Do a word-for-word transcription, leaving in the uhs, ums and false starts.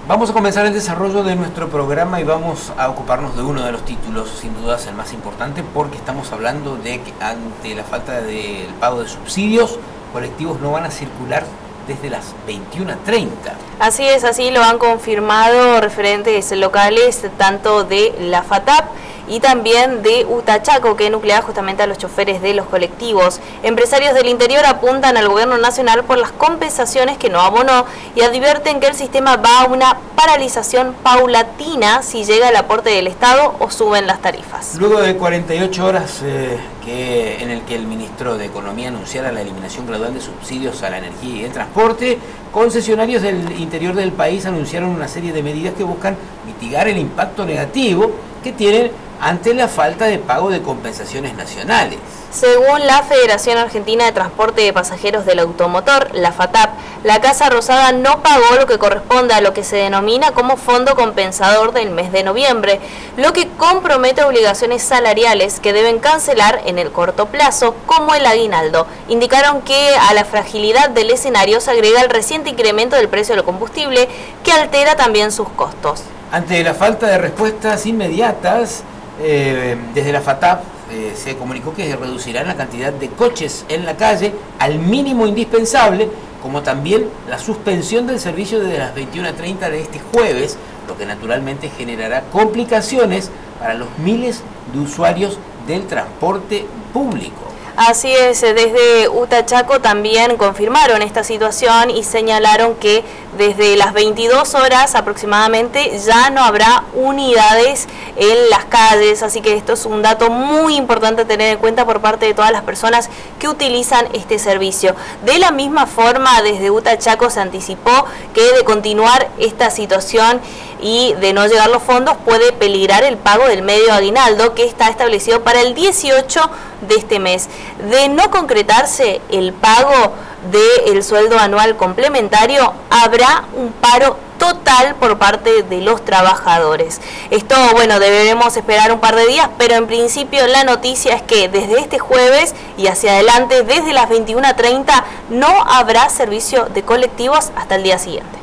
Vamos a comenzar el desarrollo de nuestro programa y vamos a ocuparnos de uno de los títulos, sin dudas el más importante, porque estamos hablando de que ante la falta del pago de subsidios, colectivos no van a circular desde las veintiuna treinta. Así es, así lo han confirmado referentes locales tanto de la FATAP y también de Utachaco, que nuclea justamente a los choferes de los colectivos. Empresarios del interior apuntan al gobierno nacional por las compensaciones que no abonó y advierten que el sistema va a una paralización paulatina si llega el aporte del Estado o suben las tarifas. Luego de cuarenta y ocho horas eh, que, en el que el ministro de Economía anunciara la eliminación gradual de subsidios a la energía y el transporte, concesionarios del interior del país anunciaron una serie de medidas que buscan mitigar el impacto negativo que tienen ante la falta de pago de compensaciones nacionales. Según la Federación Argentina de Transporte de Pasajeros del Automotor, la FATAP, la Casa Rosada no pagó lo que corresponde a lo que se denomina como fondo compensador del mes de noviembre, lo que compromete obligaciones salariales que deben cancelar en el corto plazo, como el aguinaldo. Indicaron que a la fragilidad del escenario se agrega el reciente incremento del precio del combustible, que altera también sus costos. Ante la falta de respuestas inmediatas, eh, desde la FATAP eh, se comunicó que reducirán la cantidad de coches en la calle al mínimo indispensable, como también la suspensión del servicio desde las veintiuna treinta de este jueves, lo que naturalmente generará complicaciones para los miles de usuarios del transporte público. Así es, desde Utachaco también confirmaron esta situación y señalaron que desde las veintidós horas aproximadamente ya no habrá unidades en las calles, así que esto es un dato muy importante a tener en cuenta por parte de todas las personas que utilizan este servicio. De la misma forma, desde Utachaco se anticipó que de continuar esta situación y de no llegar los fondos puede peligrar el pago del medio aguinaldo, que está establecido para el dieciocho de este mes. De no concretarse el pago del sueldo anual complementario, habrá un paro total por parte de los trabajadores. Esto, bueno, deberemos esperar un par de días, pero en principio la noticia es que desde este jueves y hacia adelante, desde las veintiuna treinta, no habrá servicio de colectivos hasta el día siguiente.